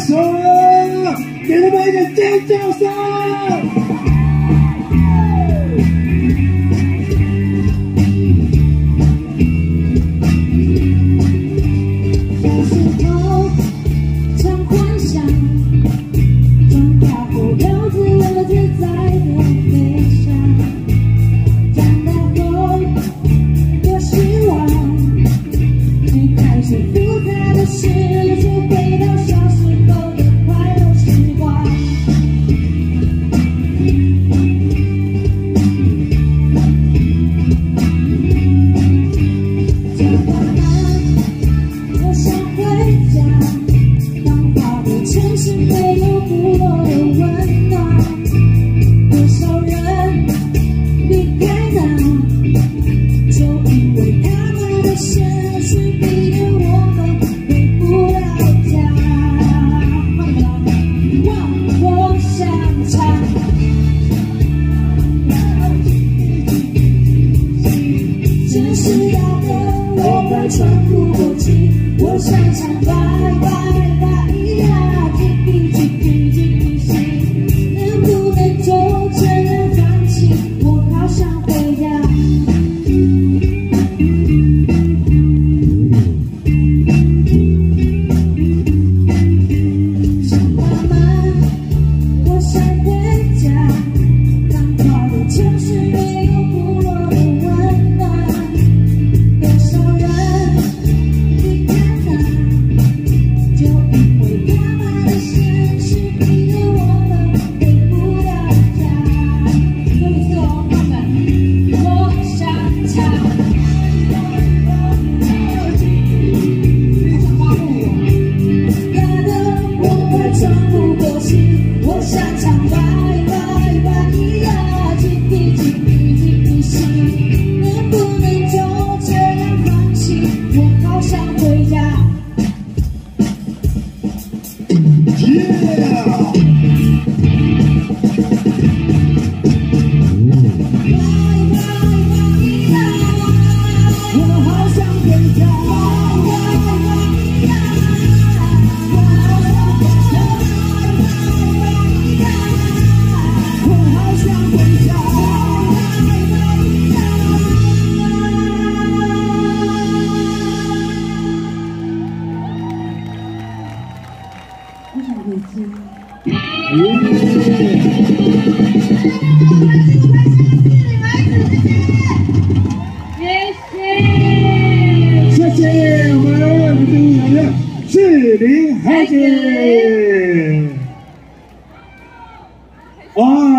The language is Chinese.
手，给他们一个尖叫声！ 小时候常幻想，长大后要自由自在的飞翔。长大后多希望，离开这复杂的世界，回到小时候的快乐时光。长大后我想回家，繁华的城市没有部落的温暖。多少人离开那，就因为他们的现实逼得我们回不了家。我想唱，真是大的我快喘不过气。我想唱拜拜拜呀，叽哩叽哩叽哩西，能不能就这样放弃？我好想回家。想妈妈，我想回家，繁华的城市没有部落的温暖。多少人离开那，就因为他们的现实逼得我们回不了家。这里是我们，我想唱。大的我快喘不过气，我想唱拜拜拜呀，叽哩叽哩叽哩西，能不能就这样放弃？我好想回家。我好想回家。我好想回家。我想回家。 谢谢我们舞蹈演员志玲孩子。哇！